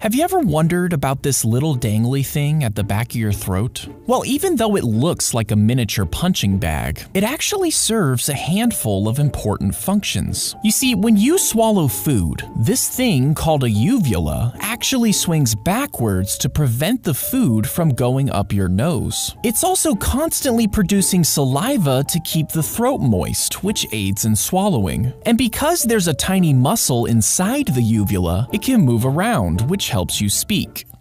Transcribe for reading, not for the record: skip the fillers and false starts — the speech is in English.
Have you ever wondered about this little dangly thing at the back of your throat? Well, even though it looks like a miniature punching bag, it actually serves a handful of important functions. You see, when you swallow food, this thing called a uvula actually swings backwards to prevent the food from going up your nose. It's also constantly producing saliva to keep the throat moist, which aids in swallowing. And because there's a tiny muscle inside the uvula, it can move around, which helps you speak.